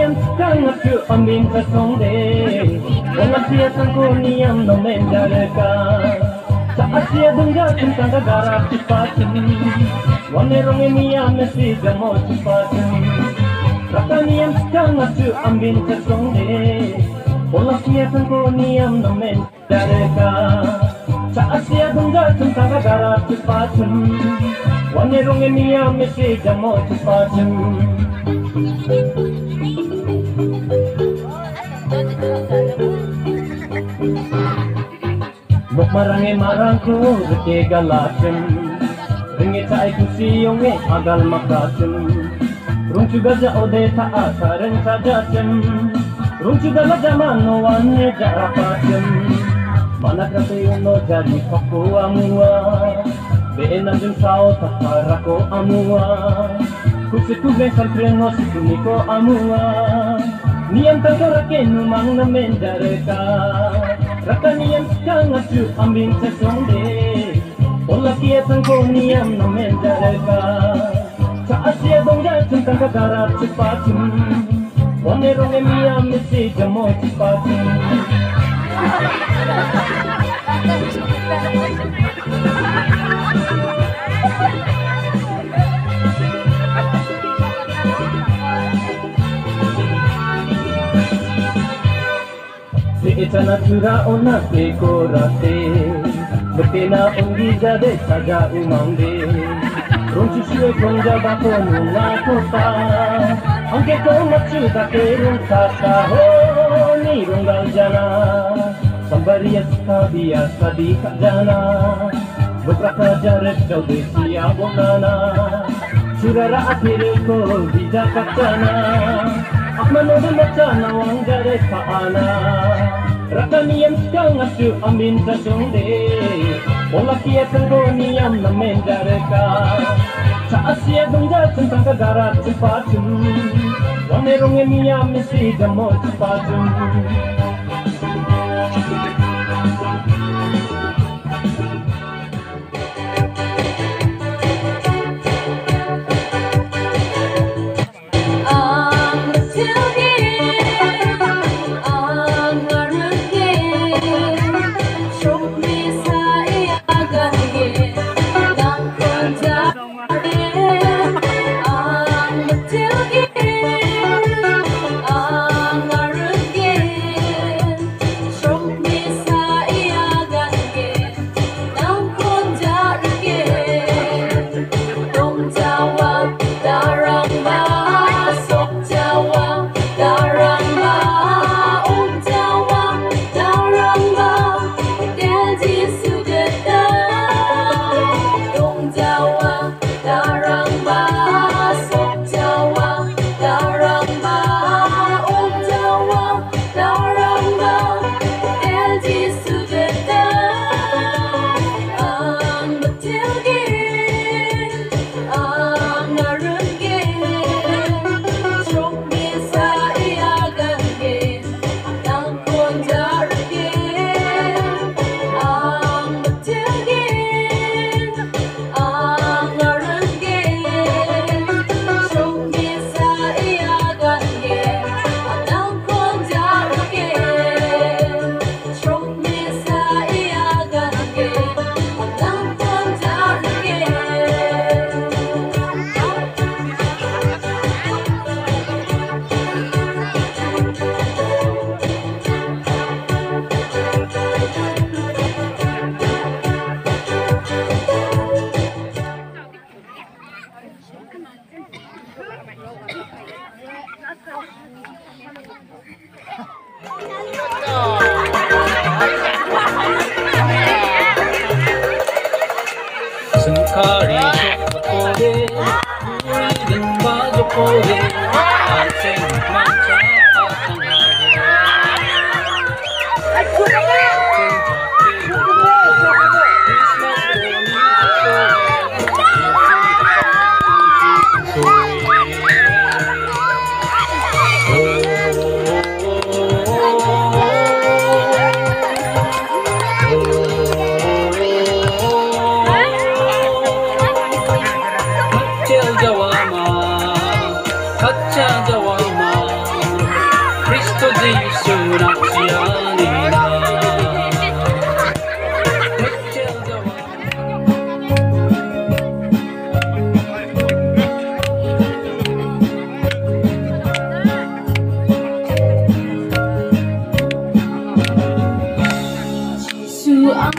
niam sangat ku amin kasonde Ongat siya sangko niam no menjareka Saat siya dengga tentang negara cepatin Wane ronge niam mesti jamo cepatin Raka niam sangat ku amin kasonde Ongat siya sangko niam no menjareka Saat siya dengga tentang negara cepatin Wane ronge niam mesti jamo cepatin Nuk marange marangku rete galacem Ringe cai kusiyong agal makacem Rung juga ja ode ta asaren sajacem Rung juga la jaman no wane jarapacem Mana krate uno jadi paku amua Beenam jeng sao takarako amua Kusikube salpreno sikuniko amua Niam tangkorake numang na menjareka Raka niam sangat ju ambing sesonde Ola kia tangko niam na menjareka Saat siya bongga tentang kagarat cepacem Wane ronge miam mesti jamo cepacem Echana cura ona dekorate Betena unggi jade saja umangde Rung susue konja bako nunga kota Angke ko macu take rung kata Ho ni runggal jana Sambariya sika biasa di kak jana Beberapa jaret kau desia bonana Surara akhir ko bija kak jana Akmano de macana wang jaret paana Raka niam sangat ju amin kasonde Ola kia tanggo niam na menjareka Saat siya bangga tentang kagarat cepacem Wane ronge niam mesti jamo cepacem Sengkari jokode, kui dan bajokode, aceng manca pasang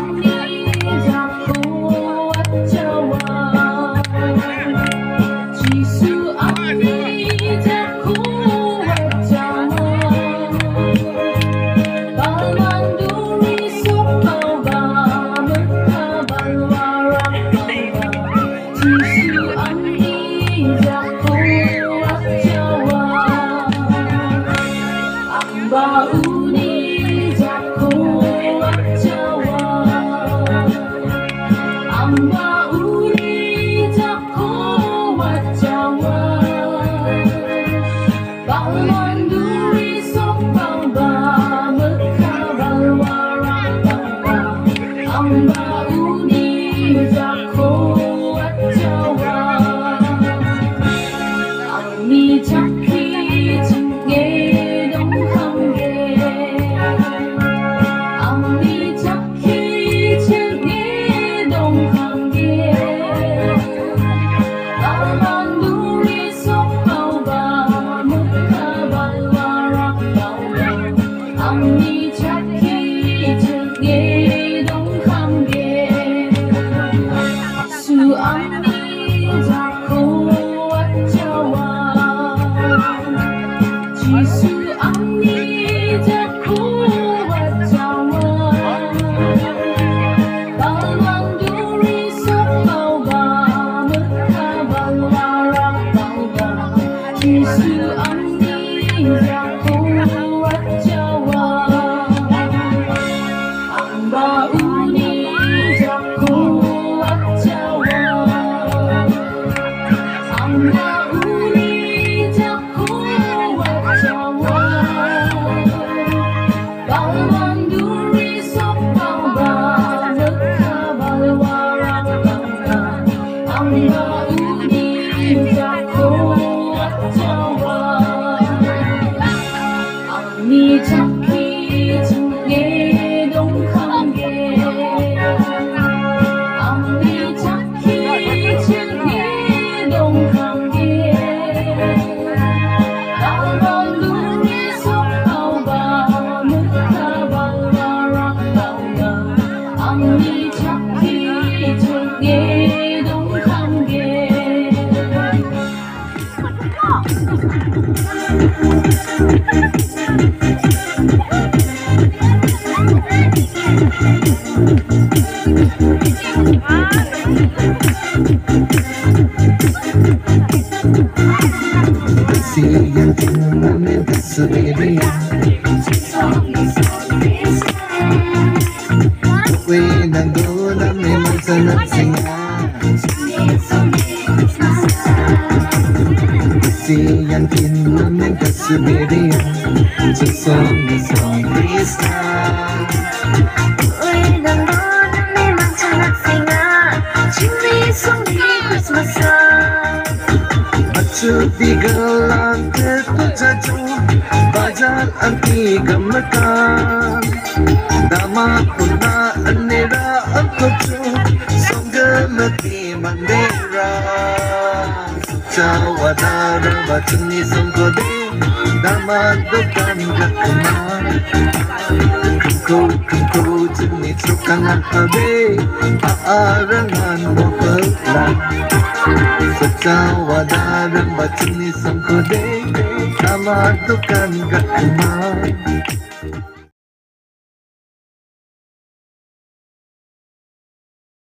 Wadarang bacini sangko de, nama tukan gak kenal.